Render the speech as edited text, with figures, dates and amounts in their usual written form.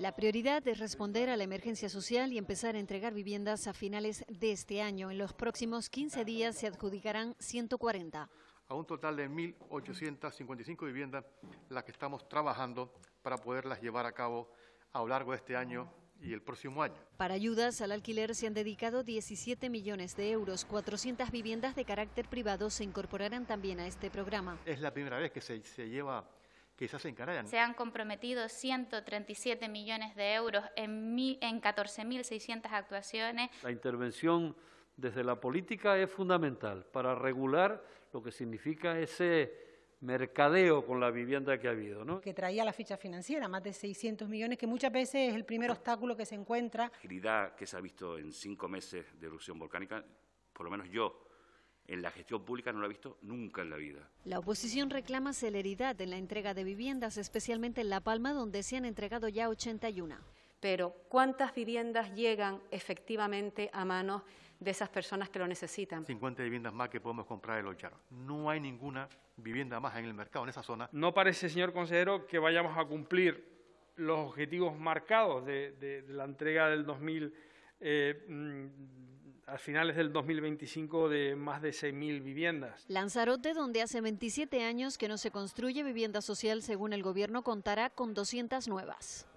La prioridad es responder a la emergencia social y empezar a entregar viviendas a finales de este año. En los próximos 15 días se adjudicarán 140. A un total de 1.855 viviendas las que estamos trabajando para poderlas llevar a cabo a lo largo de este año y el próximo año. Para ayudas al alquiler se han dedicado 17 millones de euros. 400 viviendas de carácter privado se incorporarán también a este programa. Es la primera vez que se hace en Canarias. Se han comprometido 137 millones de euros en 14.600 actuaciones. La intervención desde la política es fundamental para regular lo que significa ese mercadeo con la vivienda que ha habido, ¿no? Que traía la ficha financiera, más de 600 millones, que muchas veces es el primer obstáculo que se encuentra. La agilidad que se ha visto en 5 meses de erupción volcánica, por lo menos yo, en la gestión pública no lo he visto nunca en la vida. La oposición reclama celeridad en la entrega de viviendas, especialmente en La Palma, donde se han entregado ya 81. Pero ¿cuántas viviendas llegan efectivamente a manos de esas personas que lo necesitan? 50 viviendas más que podemos comprar en Los Llanos. No hay ninguna vivienda más en el mercado en esa zona. No parece, señor consejero, que vayamos a cumplir los objetivos marcados de la entrega del 2000, a finales del 2025 de más de 6.000 viviendas. Lanzarote, donde hace 27 años que no se construye vivienda social, según el Gobierno, contará con 200 nuevas.